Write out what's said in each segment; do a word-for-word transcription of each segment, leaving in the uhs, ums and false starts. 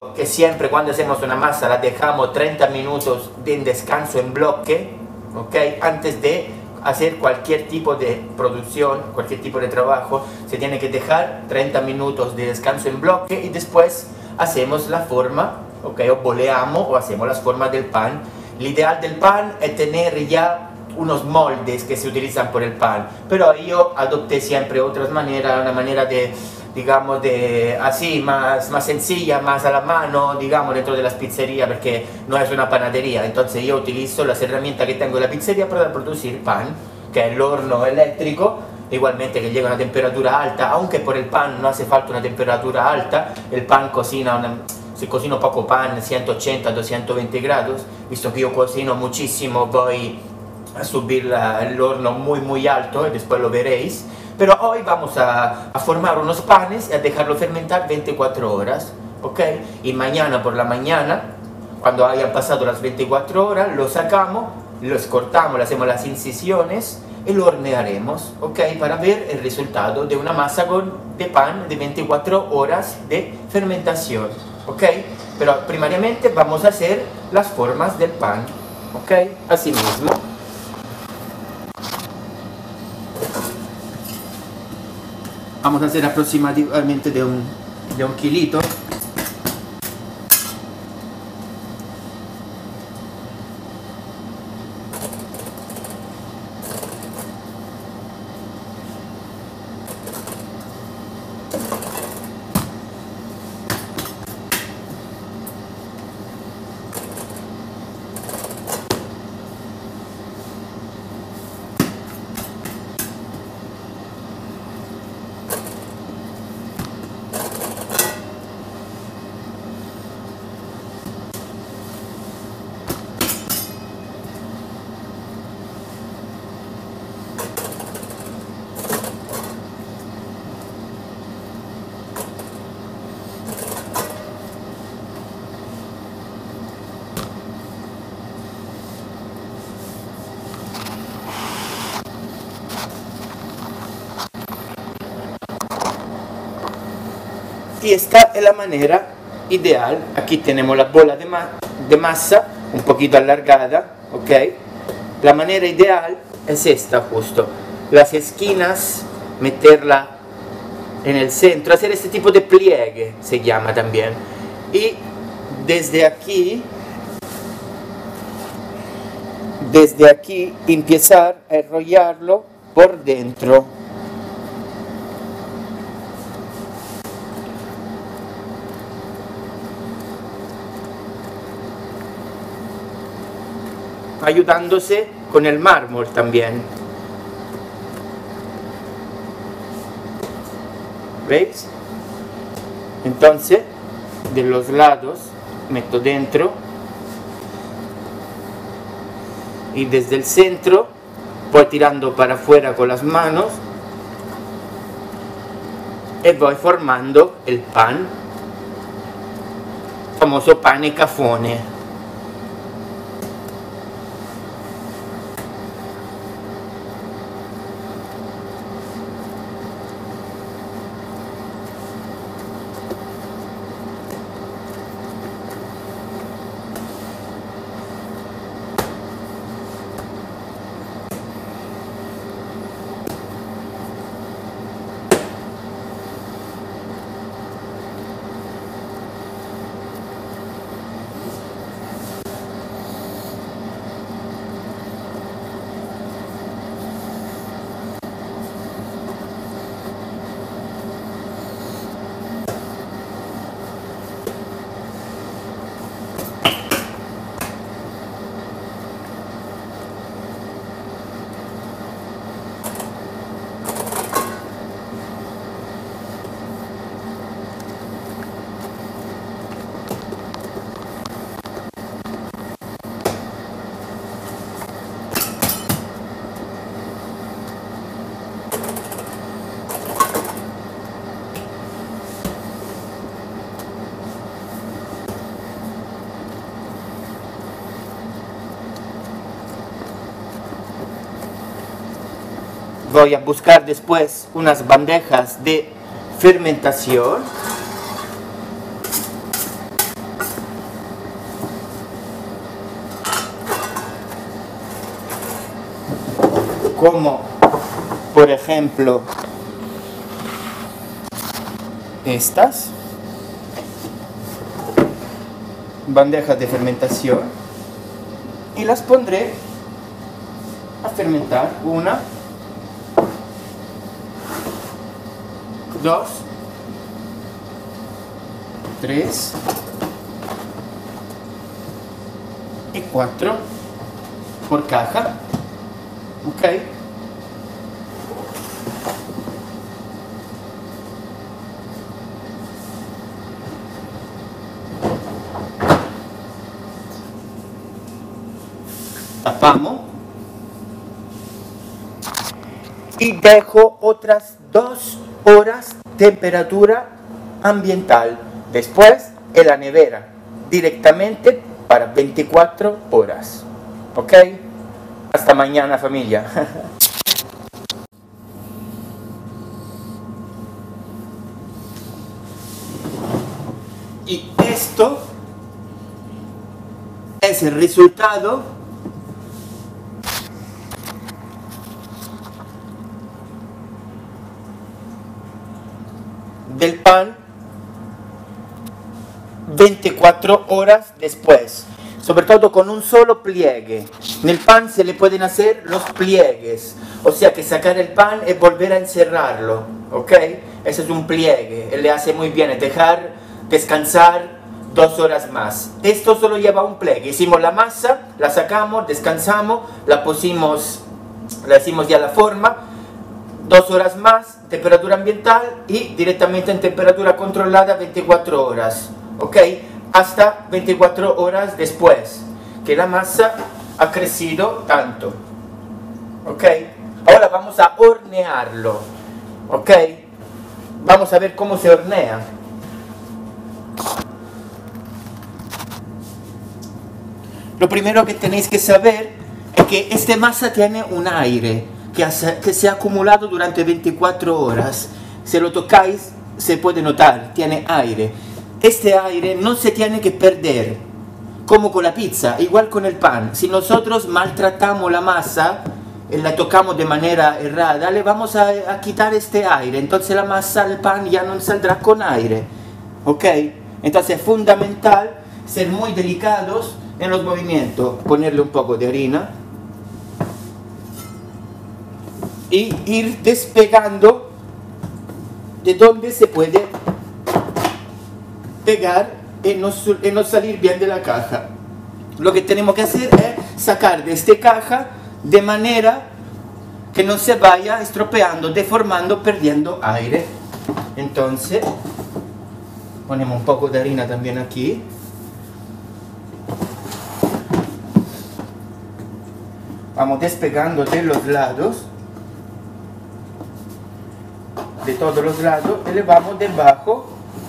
que siempre cuando hacemos una masa la dejamos treinta minutos de descanso en bloque, ¿ok? Antes de hacer cualquier tipo de producción, cualquier tipo de trabajo, se tiene que dejar treinta minutos de descanso en bloque y después hacemos la forma, ¿ok? O boleamos o hacemos las formas del pan. Lo ideal del pan es tener ya unos moldes que se utilizan por el pan, pero yo adopté siempre otras maneras, una manera de, digamos, de así, más, más sencilla, más a la mano, digamos, dentro de las pizzerías, porque no es una panadería. Entonces yo utilizo las herramientas que tengo en la pizzería para producir pan, que es el horno eléctrico, igualmente que llega a una temperatura alta, aunque por el pan no hace falta una temperatura alta, el pan cocina una... Si cocino poco pan, ciento ochenta a doscientos veinte grados, visto que yo cocino muchísimo, voy a subir la, el horno muy muy alto y después lo veréis. Pero hoy vamos a, a formar unos panes y a dejarlo fermentar veinticuatro horas, ¿ok? Y mañana por la mañana, cuando hayan pasado las veinticuatro horas, lo sacamos, los cortamos, le hacemos las incisiones y lo hornearemos, ¿ok? Para ver el resultado de una masa con, de pan de veinticuatro horas de fermentación, ¿ok? Pero primariamente vamos a hacer las formas del pan, ¿ok? Así mismo. Vamos a hacer aproximadamente de un, de un kilito. Y esta es la manera ideal. Aquí tenemos la bola de, ma de masa un poquito alargada, ¿ok? La manera ideal es esta justo. Las esquinas, meterla en el centro, hacer este tipo de pliegue, se llama también. Y desde aquí, desde aquí empezar a enrollarlo por dentro. Ayudándose con el mármol también. ¿Veis? Entonces, de los lados meto dentro y desde el centro voy tirando para afuera con las manos y voy formando el pan, el famoso pane cafone. Voy a buscar después unas bandejas de fermentación. como por ejemplo estas bandejas de fermentación, y las pondré a fermentar. Una, dos, tres y cuatro por caja. Ok. Tapamos y dejo otras dos horas temperatura ambiental. Después en la nevera directamente para veinticuatro horas. ¿Ok? Hasta mañana, familia. Y esto es el resultado del pan veinticuatro horas después, sobre todo con un solo pliegue. En el pan se le pueden hacer los pliegues, o sea que sacar el pan y volver a encerrarlo, ¿ok? Ese es un pliegue, le hace muy bien dejar descansar dos horas más. Esto solo lleva un pliegue. Hicimos la masa, la sacamos, descansamos, la pusimos, la hicimos ya la forma, dos horas más, temperatura ambiental y directamente en temperatura controlada veinticuatro horas, ¿ok? Hasta veinticuatro horas después que la masa ha crecido tanto, ¿ok? Ahora vamos a hornearlo, ¿ok? Vamos a ver cómo se hornea. Lo primero que tenéis que saber es que esta masa tiene un aire que, hace, que se ha acumulado durante veinticuatro horas. Si lo tocáis, se puede notar, tiene aire. Este aire no se tiene que perder, como con la pizza, igual con el pan. Si nosotros maltratamos la masa, y la tocamos de manera errada, le vamos a, a quitar este aire. Entonces la masa, el pan ya no saldrá con aire. ¿Ok? Entonces es fundamental ser muy delicados en los movimientos. Ponerle un poco de harina y ir despegando de donde se puede pegar y no, y no salir bien de la caja. Lo que tenemos que hacer es sacar de esta caja de manera que no se vaya estropeando, deformando, perdiendo aire. Entonces ponemos un poco de harina también aquí. Vamos despegando de los lados, de todos los lados, y le vamos debajo.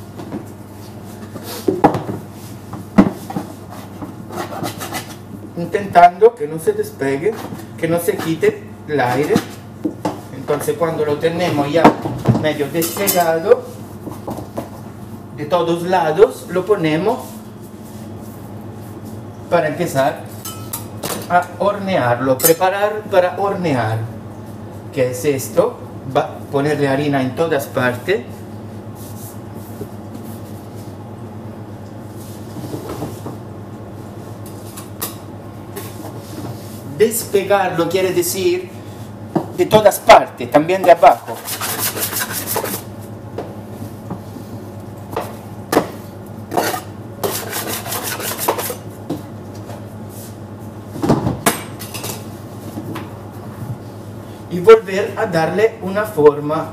Intentando que no se despegue, que no se quite el aire. Entonces cuando lo tenemos ya medio despegado de todos lados, lo ponemos para empezar a hornearlo, preparar para hornear. ¿Qué es esto? Va a ponerle harina en todas partes. Despegarlo quiere decir de todas partes, también de abajo. Y volver a darle una forma.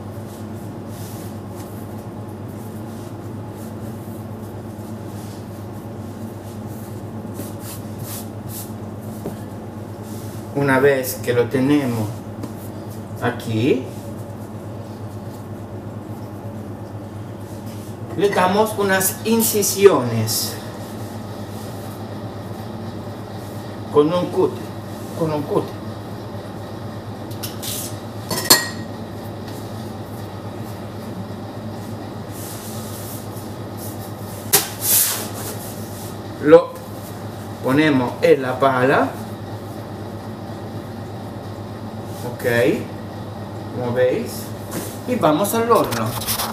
Una vez que lo tenemos aquí, le damos unas incisiones con un cúter, con un cúter. Lo ponemos en la pala Ok, como veis, y vamos al horno.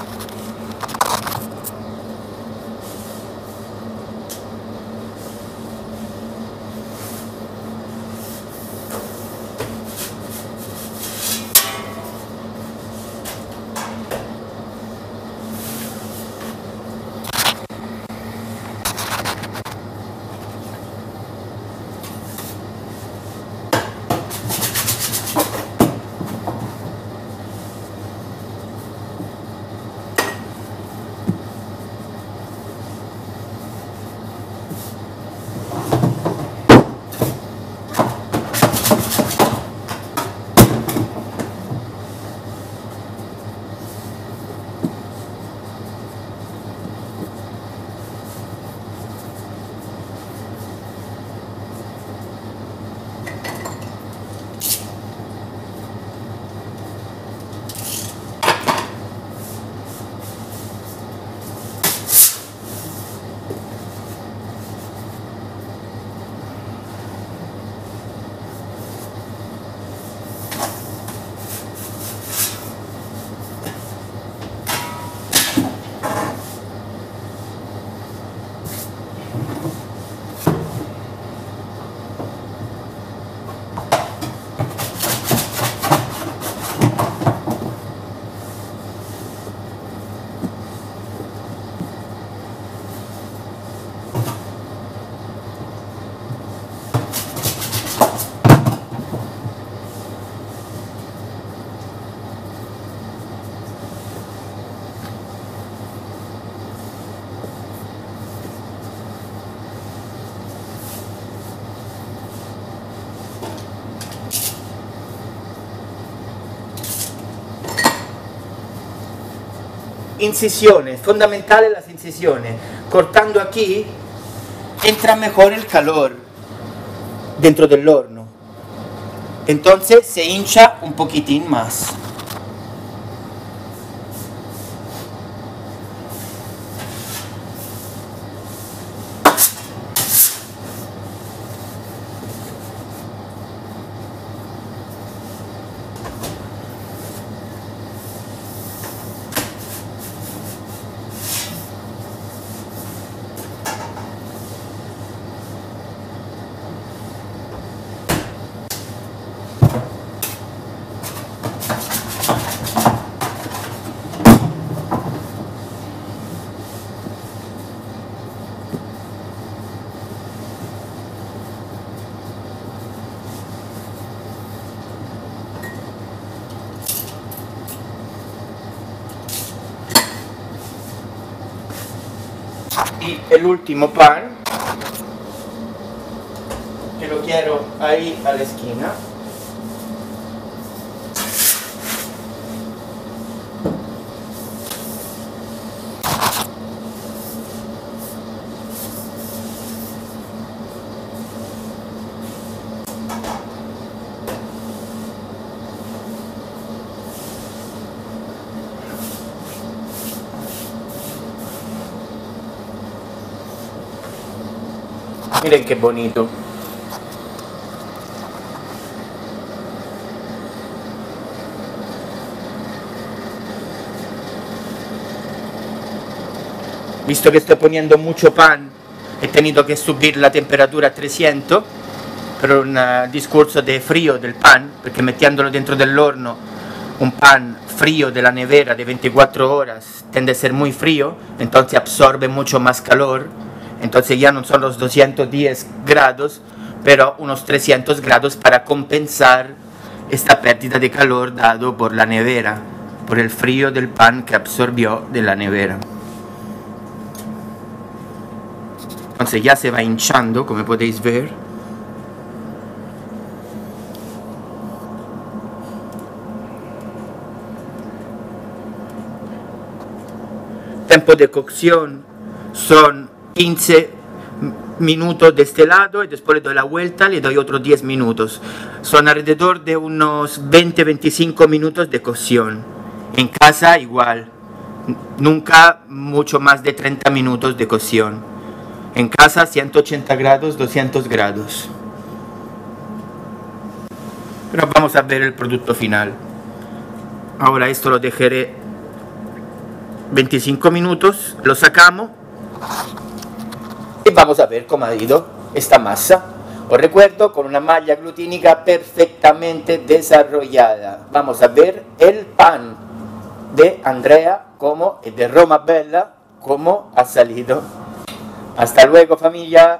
Incisiones, fundamentales las incisiones. Cortando aquí entra mejor el calor dentro del horno. Entonces se hincha un poquitín más. Y el último pan, que lo quiero ahí a la esquina. Miren qué bonito. Visto que estoy poniendo mucho pan, he tenido que subir la temperatura a trescientos per un uh, discorso de frío del pan, perché metiéndolo dentro dell'horno, un pan frío de la nevera de veinticuatro horas tende a ser muy frío, entonces absorbe mucho más calor. Entonces ya no son los doscientos diez grados, pero unos trescientos grados para compensar esta pérdida de calor dado por la nevera, por el frío del pan que absorbió de la nevera. Entonces ya se va hinchando, como podéis ver. Tiempo de cocción son quince minutos de este lado y después le doy la vuelta, le doy otros diez minutos. Son alrededor de unos veinte a veinticinco minutos de cocción. En casa igual, nunca mucho más de treinta minutos de cocción. En casa ciento ochenta grados, doscientos grados. pero vamos a ver el producto final. Ahora esto lo dejaré veinticinco minutos, lo sacamos y vamos a ver cómo ha ido esta masa. Os recuerdo, con una malla glutínica perfectamente desarrollada. Vamos a ver el pan de Andrea como, y de Roma Bella, cómo ha salido. Hasta luego, familia.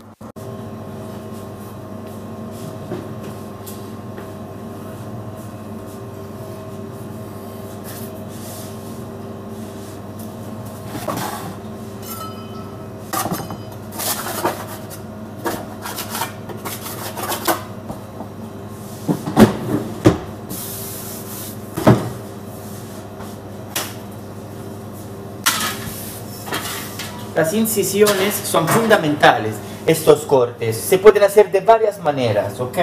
Las incisiones son fundamentales, estos cortes. Se pueden hacer de varias maneras, ¿ok?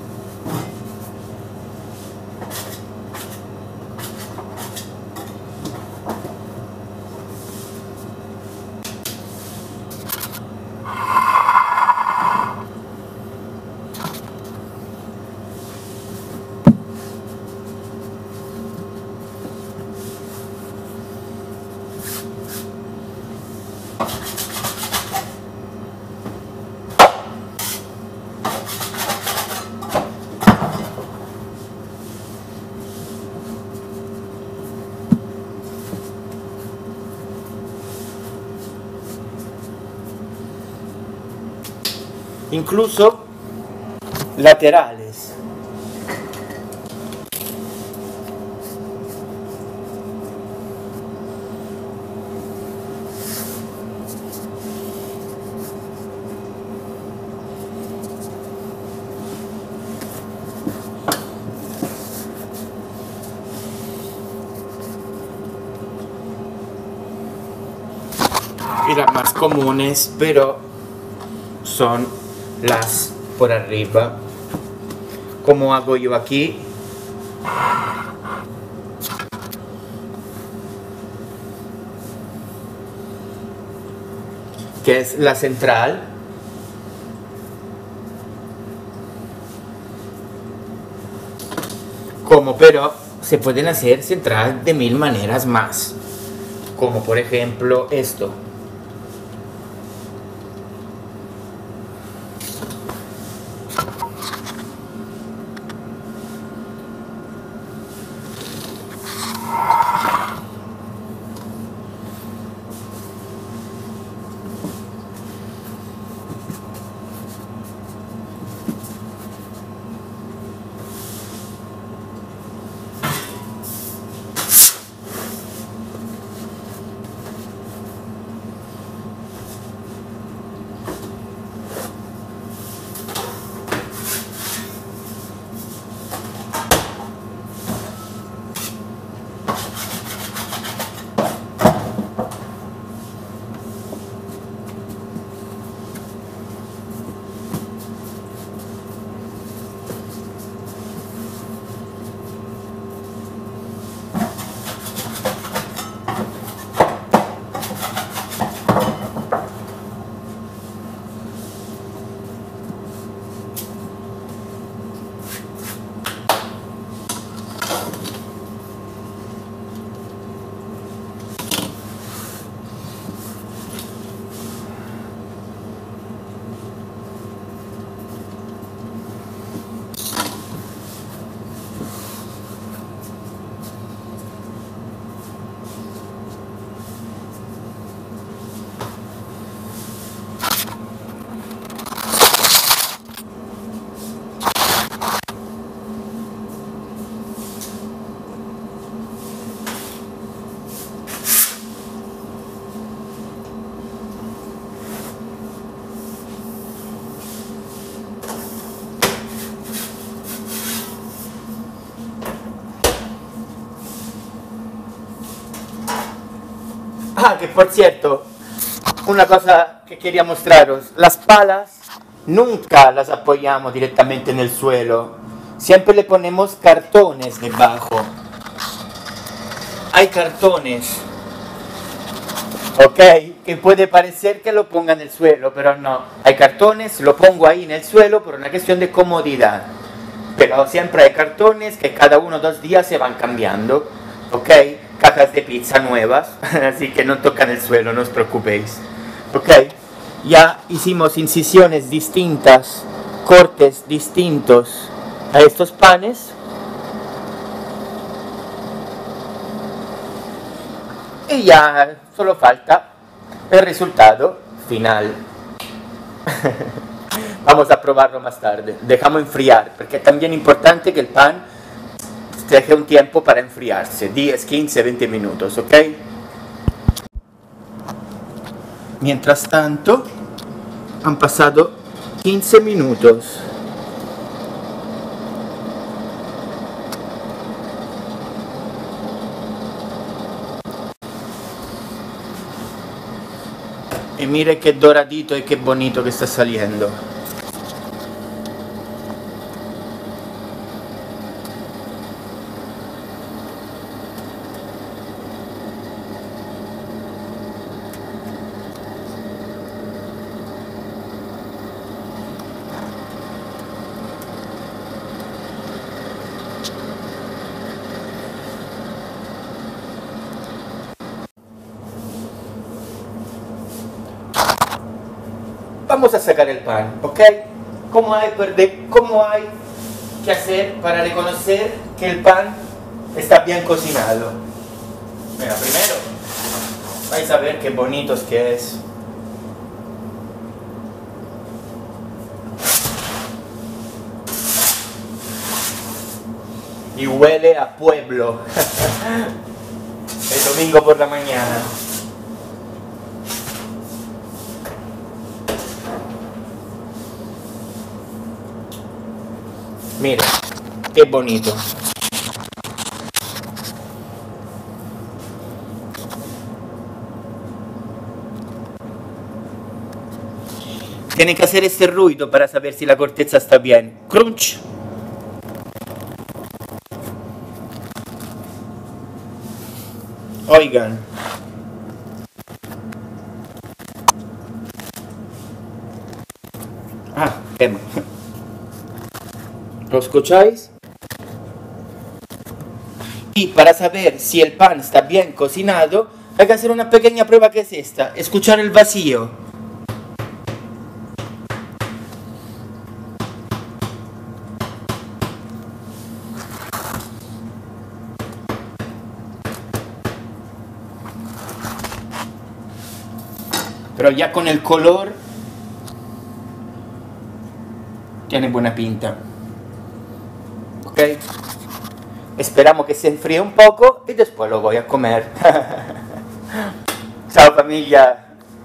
Incluso laterales. Y las más comunes, pero son las por arriba, como hago yo aquí. Que es la central. Como pero se pueden hacer central de mil maneras más, como por ejemplo esto. Ah, que por cierto, una cosa que quería mostraros, las palas nunca las apoyamos directamente en el suelo, siempre le ponemos cartones debajo. Hay cartones, ok, que puede parecer que lo ponga en el suelo, pero no, hay cartones, lo pongo ahí en el suelo por una cuestión de comodidad. pero siempre hay cartones que cada uno o dos días se van cambiando, ¿ok? Cajas de pizza nuevas, así que no tocan el suelo, no os preocupéis, ¿ok? Ya hicimos incisiones distintas, cortes distintos a estos panes. Y ya solo falta el resultado final. Vamos a probarlo más tarde. Dejamos enfriar, porque es también importante que el pan deje un tiempo para enfriarse, diez, quince, veinte minutos, ¿ok? Mientras tanto, han pasado quince minutos. Y mire qué doradito y qué bonito que está saliendo. Vamos a sacar el pan, ¿ok? ¿Cómo hay, cómo hay que hacer para reconocer que el pan está bien cocinado? Mira, primero vais a ver qué bonitos que es. Y huele a pueblo. El domingo por la mañana. Mira, qué bonito. Tienen que hacer este ruido para saber si la corteza está bien. Crunch. Oigan. Ah, quema. ¿Lo escucháis? Y para saber si el pan está bien cocinado, hay que hacer una pequeña prueba que es esta, escuchar el vacío. Pero ya con el color tiene buena pinta. Ok, esperamos que se enfríe un poco y después lo voy a comer. Ciao familia.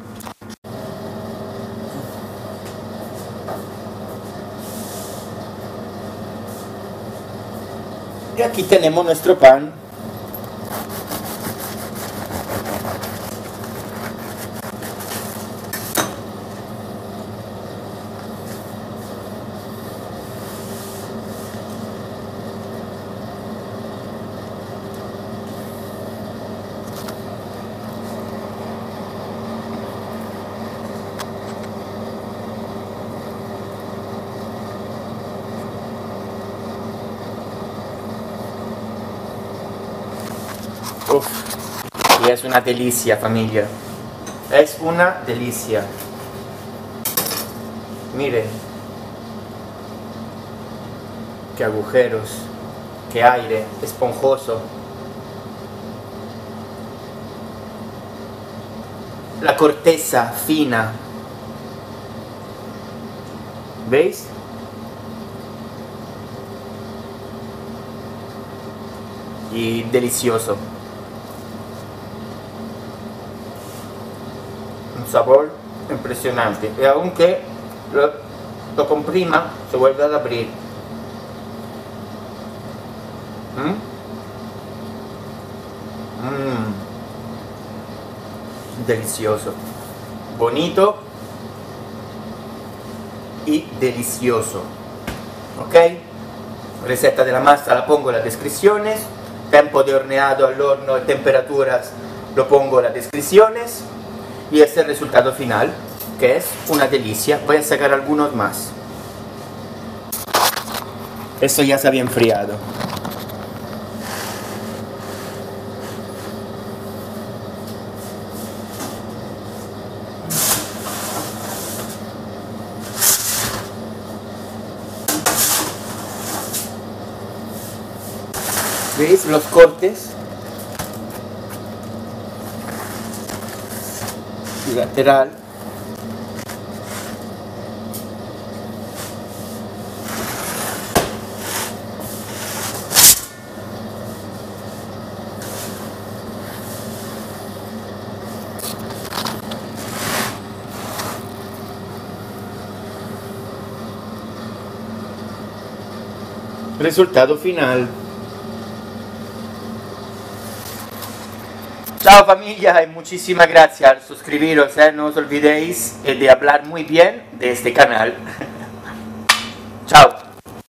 Y aquí tenemos nuestro pan. Uf, y es una delicia, familia. Es una delicia. Miren. Qué agujeros. Qué aire. Esponjoso. La corteza fina. ¿Veis? Y delicioso. Un sabor impresionante. Y aunque lo, lo comprima, se vuelve a abrir. ¿Mm? Mm. Delicioso. Bonito y delicioso. Ok, receta de la masa la pongo en las descripciones, tiempo de horneado al horno, temperaturas lo pongo en las descripciones, y este es el resultado final, que es una delicia. Voy a sacar algunos más. Esto ya se había enfriado. ¿Veis los cortes? Lateral. Resultado final. Chao familia y muchísimas gracias. Suscribiros, eh, no os olvidéis de hablar muy bien de este canal. Chao.